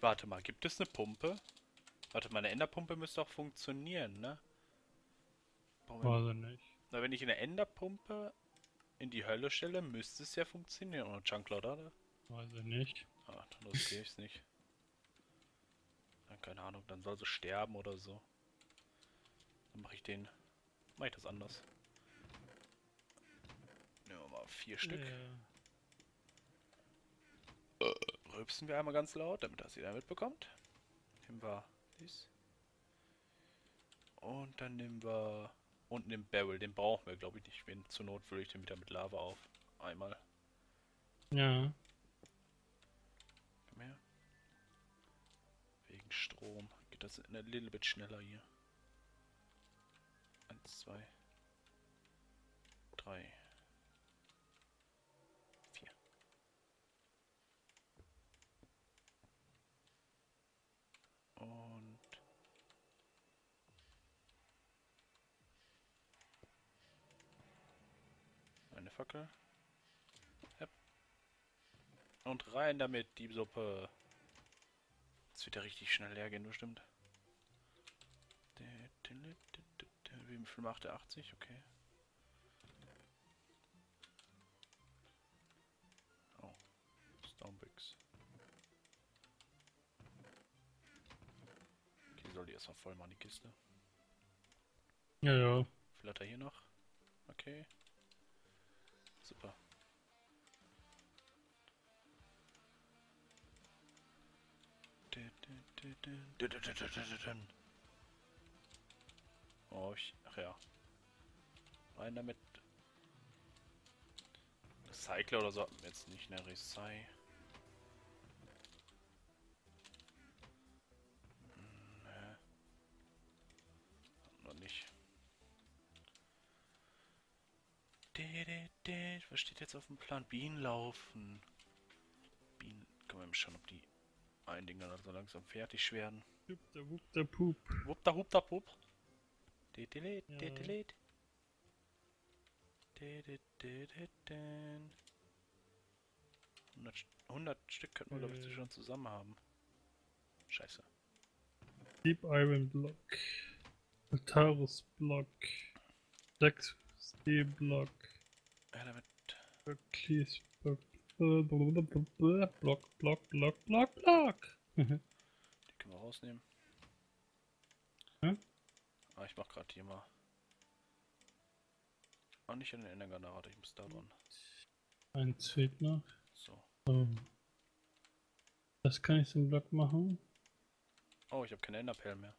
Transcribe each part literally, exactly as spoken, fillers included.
Warte mal, gibt es eine Pumpe? Warte, meine Enderpumpe müsste auch funktionieren, ne? Warum? Weiß ich nicht. Na, wenn ich eine Enderpumpe in die Hölle stelle, müsste es ja funktionieren. Oder Junkload, oder? Weiß ich nicht. Ah, dann riskiere ich es nicht. Dann, keine Ahnung, dann soll sie sterben oder so. Dann mache ich den. Mache ich das anders. Nehmen wir mal vier Stück. Ja. Rülpsen wir einmal ganz laut, damit das jeder mitbekommt. Nehmen wir dies. Und dann nehmen wir unten den Barrel. Den brauchen wir, glaube ich, nicht. Wenn zur Not fülle ich den wieder mit Lava auf. Einmal. Ja. Komm her. Wegen Strom geht das ein little bit schneller hier. Eins, zwei, drei, vier. Und eine Fackel. Yep. Und rein damit, die Suppe. Jetzt wird ja richtig schnell leer gehen, bestimmt. Wie viel macht der? achtzig? Okay. Oh. Stonebricks. Okay, soll die erstmal voll machen, die Kiste. Ja, ja. Flatter hier noch. Okay. Super. Oh, ich. Ach ja. Rein damit. Recycler oder so hatten wir jetzt nicht, ne? Recy. Ne. Noch nicht. Was steht jetzt auf dem Plan? Bienen laufen. Bienen. Können wir mal schauen, ob die ein Ding dann so langsam fertig werden. Hupter, hupter, pup. Wuppda, hupda, pup. Dedelet, Ja. dedelet. hundert, hundert Stück könnten wir, glaube ich, Äh. schon zusammen haben. Scheiße. Deep Iron Block. Altaris Block. Dex Steel Block. Ja, damit. Hercules Block. Block, Block, Block, Block, Block. Die können wir rausnehmen. Hm? Ah, ich mach gerade hier mal. Ah, nicht in den Endergenerator, ich muss da dran. Eins fehlt noch. So. So. Das kann ich zum Block machen. Oh, ich habe keine Enderperlen mehr.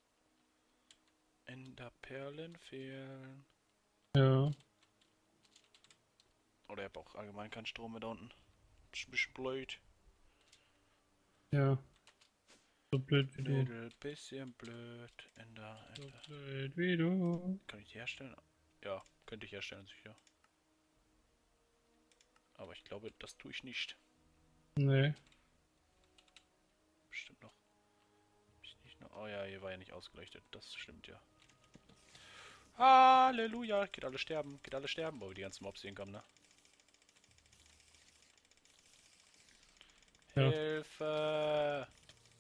Enderperlen fehlen. Ja. Oder ich habe auch allgemein keinen Strom mehr da unten. Ist ein bisschen blöd. Ja. So blöd wie du. Little bisschen blöd. Ender, So Ender. blöd wie du. Kann ich die herstellen? Ja, könnte ich herstellen, sicher. Aber ich glaube, das tue ich nicht. Nee. Bestimmt noch. Hab ich nicht noch. Oh ja, hier war ja nicht ausgeleuchtet. Das stimmt ja. Halleluja! Geht alle sterben. Geht alle sterben. Oh, die ganzen Mobs hier kommen, ne? Ja. Hilfe!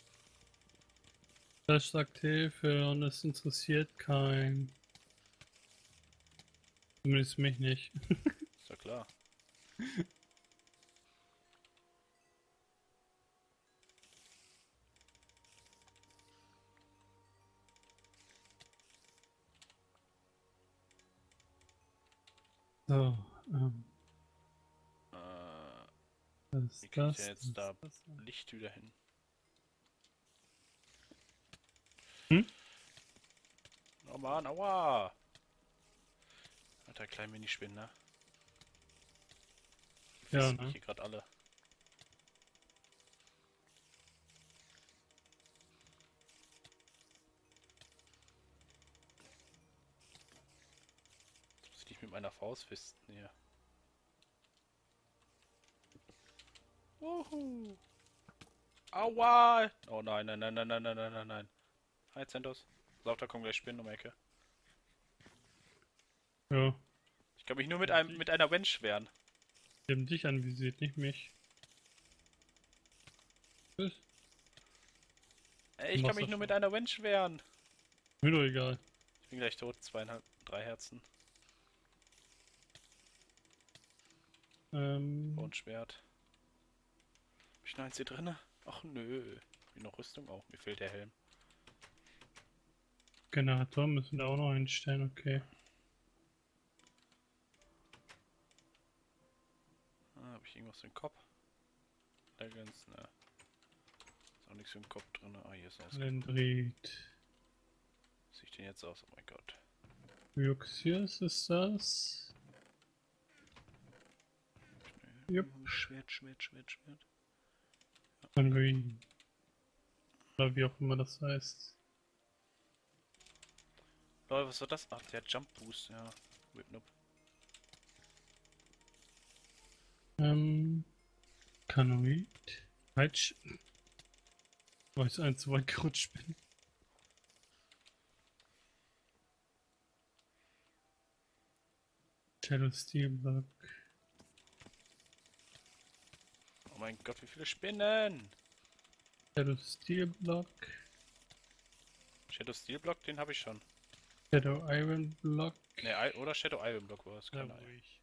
Das sagt Hilfe und es interessiert keinen. Zumindest mich nicht. Ist ja klar. So, ähm. Äh, Das, wie kriege ich das, denn jetzt da das, das. Licht wieder hin? Hm? Oh Mann, aua! Alter, klein Minispinner. Die Ja, fressen ne? mich hier gerade alle. Jetzt muss ich dich mit meiner Faust fisten hier. Wuhu! Aua! Oh nein, nein, nein, nein, nein, nein, nein, nein, nein. Hi, Zentos. Pass auf, da kommen gleich Spinnen um die Ecke. Ja. Ich kann mich nur mit einem mit einer Wench wehren. Die haben dich anvisiert, nicht mich. Tschüss. Ey, ich kann mich nur mit einer Wench wehren. Mir doch egal. Ich bin gleich tot. Zweieinhalb, drei Herzen. Ähm, Und Schwert. Hab ich noch eins hier drinne? Ach nö. Hab ich noch Rüstung? Auch. Mir fehlt der Helm. Generator müssen wir auch noch einstellen, okay. Ah, hab ich irgendwas im Kopf? Legends, ne. Ist auch nichts im Kopf drin. Ah, hier ist erst. Lendrit. Wie sieht den jetzt aus? Oh mein Gott. Ryuxius ist das. Jupp. Schwert, Schwert, Schwert, Schwert. Green. Oder wie auch immer das heißt. Lol, was war das? Ach, der Jump Boost, ja. Whip-Nup. Ähm. Kanoid. Peitsch. Weil ich eins zu weit gerutscht bin. Shadow Steel Block. Oh mein Gott, wie viele Spinnen! Shadow Steel Block. Shadow Steel Block, den habe ich schon. Shadow Iron Block. Ne, I oder Shadow Iron Block war es. Ja, Keine wo Ahnung. ich.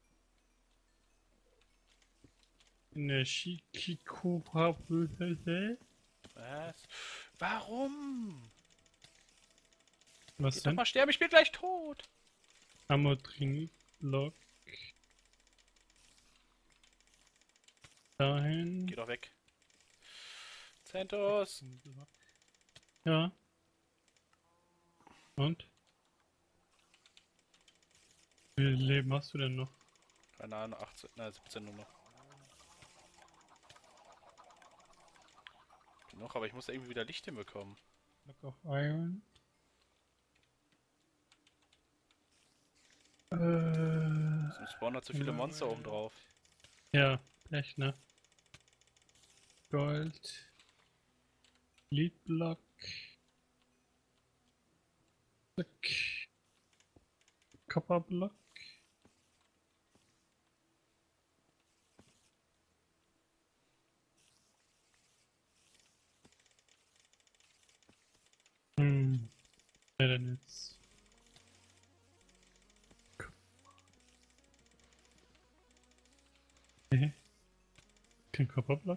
Ne, Shikiko habe. Was? Warum? Was Geht doch denn? mal sterben, ich bin gleich tot! Amodrini Block. Dahin. Geh doch weg. Zentos! Ja. Und? Wie viel Leben hast du denn noch? Keine Ahnung, achtzehn, nein, siebzehn nur noch. Noch, aber ich muss irgendwie wieder Licht hinbekommen. Block of Iron. Äh. Sonst spawnen da zu viele Monster oben drauf. Ja, echt, ne? Gold. Lead Block. Zack. Copper Block. Hm. Wer denn jetzt? Okay. Kein Copper Block.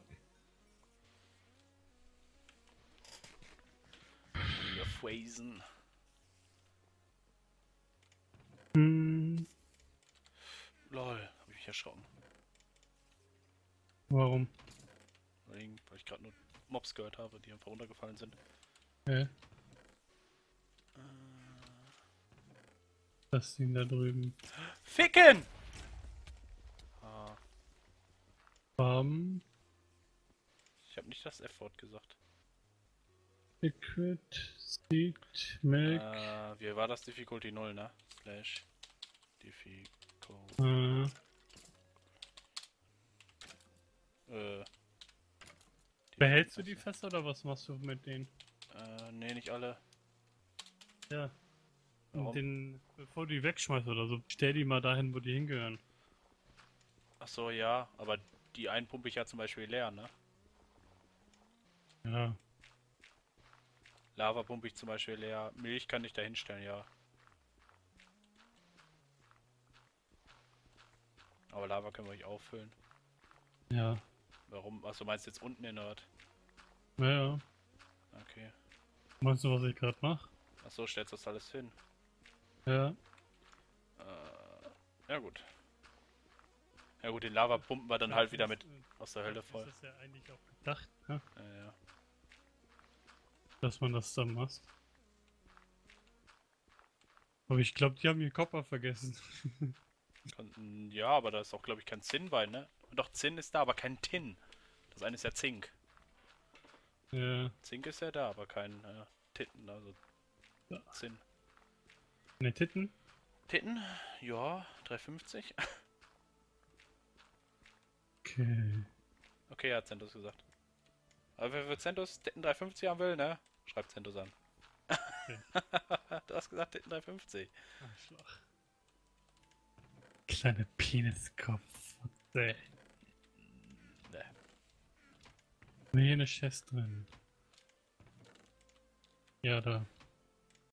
Wir phrasen. Hm. Lol, hab ich mich erschrocken. Warum? Weil ich gerade nur Mobs gehört habe, die einfach runtergefallen sind. Okay. Das Ding da drüben. Ficken! Ah, Farben. ich habe nicht das F-Wort gesagt. Liquid. Seed. Milk. Äh, wie war das? Difficulty null, ne? Slash. Difficulty. Äh. Äh. Behältst du die Fässer oder was machst du mit denen? Äh, nee, nicht alle. Ja. Warum? Und den, bevor du die wegschmeißt oder so, stell die mal dahin, wo die hingehören. Ach so, ja, aber die einen pumpe ich ja zum Beispiel leer, ne? Ja. Lava pumpe ich zum Beispiel leer. Milch kann ich da hinstellen, ja. Aber Lava können wir nicht auffüllen. Ja. Warum? Achso, meinst du jetzt unten in Nord? Naja. Okay. Meinst du, was ich gerade mache? Achso, stellst du das alles hin? Ja. Äh, ja gut. Ja gut, den Lava pumpen wir dann halt wieder mit aus der Hölle voll. Das ist ja eigentlich auch gedacht, ne? Ja, ja. Dass man das dann macht. Aber ich glaube, die haben ihren Kopper vergessen. Kon- ja, aber da ist auch, glaube ich, kein Zinn bei, ne? Doch, Zinn ist da, aber kein Tin. Das eine ist ja Zink. Ja. Zink ist ja da, aber kein äh, Titten, also Ja. Zinn. Ne, Titten? Titten? Ja, drei fünfzig. Okay. Okay, hat Zentos gesagt. Aber wer für Zentos Titten drei fünfzig haben will, ne? Schreibt Zentos an. Okay. Du hast gesagt Titten drei fünfzig. Arschloch. Kleine Peniskopf. Nee. Ne. Nee, hier eine Chest drin. Ja, da.